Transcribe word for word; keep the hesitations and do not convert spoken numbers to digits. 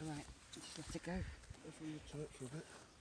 Alright, just let it go. If we return it for a bit.